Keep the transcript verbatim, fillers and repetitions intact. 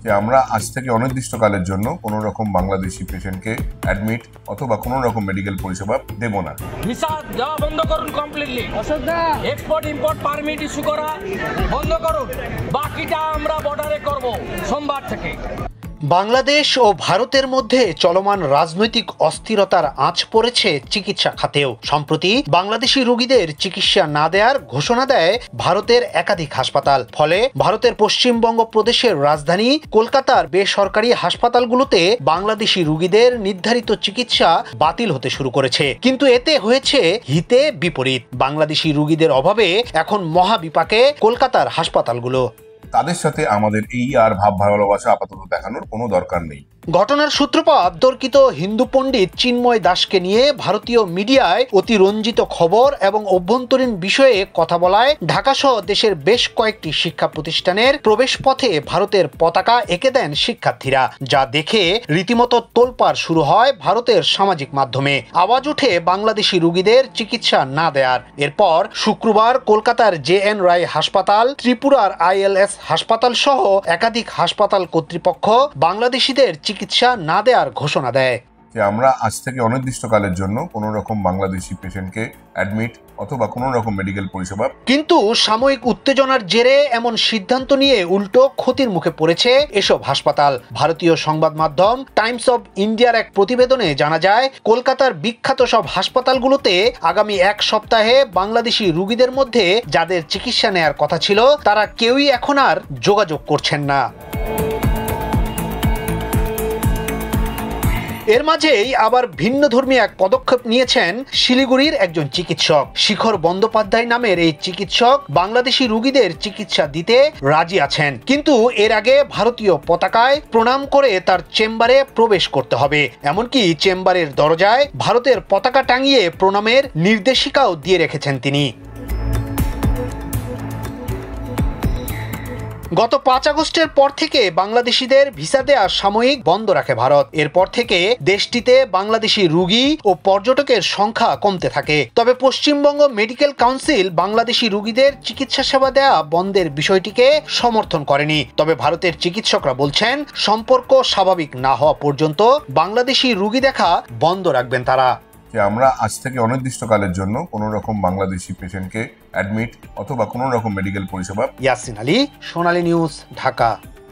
যে আমরা আজ থেকে অনির্দিষ্টকালের জন্য কোনো রকম বাংলাদেশি পেশেন্টকে অ্যাডমিট অথবা কোনো রকম মেডিকেল পরিষেবা দেব না। ভিসা দেওয়া বন্ধ করুন completely. Export import permit issue করা বন্ধ করুন, বাকিটা আমরা বর্ডারে করব সোমবার থেকে। বাংলাদেশ ও ভারতের মধ্যে চলমান রাজনৈতিক অস্থিরতার আঁচ পড়েছে চিকিৎসা খাতেও। সম্প্রতি বাংলাদেশি রোগীদের চিকিৎসা না দেওয়ার ঘোষণা দেয় ভারতের একাধিক হাসপাতাল। ফলে ভারতের পশ্চিমবঙ্গ প্রদেশের রাজধানী কলকাতার বেসরকারি হাসপাতালগুলোতে বাংলাদেশি রোগীদের নির্ধারিত চিকিৎসা বাতিল হতে শুরু করেছে। কিন্তু এতে হয়েছে হিতে বিপরীত। বাংলাদেশি রোগীদের অভাবে এখন মহাবিপাকে কলকাতার হাসপাতালগুলো। তাদের সাথে আমাদের এই আর ভাব ভালোবাসা আপাতত দেখানোর কোনো দরকার নেই। ঘটনার সূত্রপাত তর্কিত হিন্দু পণ্ডিত চিন্ময় দাসকে নিয়ে ভারতীয় মিডিয়ায় অতিরঞ্জিত খবর এবং অভ্যন্তরীণ বিষয়ে কথা বলায় ঢাকাসহ দেশের বেশ কয়েকটি শিক্ষা প্রতিষ্ঠানের প্রবেশ পথে ভারতের পতাকা এঁকে দেন শিক্ষার্থীরা, যা দেখে রীতিমতো তোলপাড় শুরু হয় ভারতের সামাজিক মাধ্যমে। আওয়াজ ওঠে বাংলাদেশি রোগীদের চিকিৎসা না দেয়ার। এরপর শুক্রবার কলকাতার জে এন রায় হাসপাতাল, ত্রিপুরার আই এল এস হাসপাতাল সহ একাধিক হাসপাতাল কর্তৃপক্ষ বাংলাদেশিদের চিকিৎসা না দেওয়ার ঘোষণা দেয়। যে আমরা আজ থেকে অনির্দিষ্টকালের জন্য কোনো রকম বাংলাদেশি পেশেন্টকে অ্যাডমিট অথবা কোনো রকম মেডিকেল পরিষেবা। কিন্তু সাময়িক উত্তেজনার জেরে এমন সিদ্ধান্ত নিয়ে উল্টো ক্ষতির মুখে পড়েছে এসব হাসপাতাল। ভারতীয় সংবাদ মাধ্যম টাইমস অব ইন্ডিয়ার এক প্রতিবেদনে জানা যায়, কলকাতার বিখ্যাত সব হাসপাতালগুলোতে আগামী এক সপ্তাহে বাংলাদেশি রোগীদের মধ্যে যাদের চিকিৎসা নেয়ার কথা ছিল তারা কেউই এখন আর যোগাযোগ করছেন না। এর মাঝেই আবার ভিন্ন ধর্মী এক পদক্ষেপ নিয়েছেন শিলিগুড়ির একজন চিকিৎসক। শিখর বন্দ্যোপাধ্যায় নামের এই চিকিৎসক বাংলাদেশি রোগীদের চিকিৎসা দিতে রাজি আছেন, কিন্তু এর আগে ভারতীয় পতাকায় প্রণাম করে তার চেম্বারে প্রবেশ করতে হবে। এমনকি চেম্বারের দরজায় ভারতের পতাকা টাঙিয়ে প্রণামের নির্দেশিকাও দিয়ে রেখেছেন তিনি। গত পাঁচ আগস্টের পর থেকে বাংলাদেশিদের ভিসা দেয়া সাময়িক বন্ধ রাখে ভারত। এরপর থেকে দেশটিতে বাংলাদেশি রোগী ও পর্যটকের সংখ্যা কমতে থাকে। তবে পশ্চিমবঙ্গ মেডিকেল কাউন্সিল বাংলাদেশি রোগীদের চিকিৎসা সেবা দেয়া বন্ধের বিষয়টিকে সমর্থন করেনি। তবে ভারতের চিকিৎসকরা বলছেন, সম্পর্ক স্বাভাবিক না হওয়া পর্যন্ত বাংলাদেশি রোগী দেখা বন্ধ রাখবেন তারা। যে আমরা আজ থেকে অনির্দিষ্টকালের জন্য কোনো রকম বাংলাদেশি পেশেন্টকে অ্যাডমিট অথবা কোনো রকম মেডিকেল পরিষেবা। ইয়াসিন আলী, সোনালী নিউজ, ঢাকা।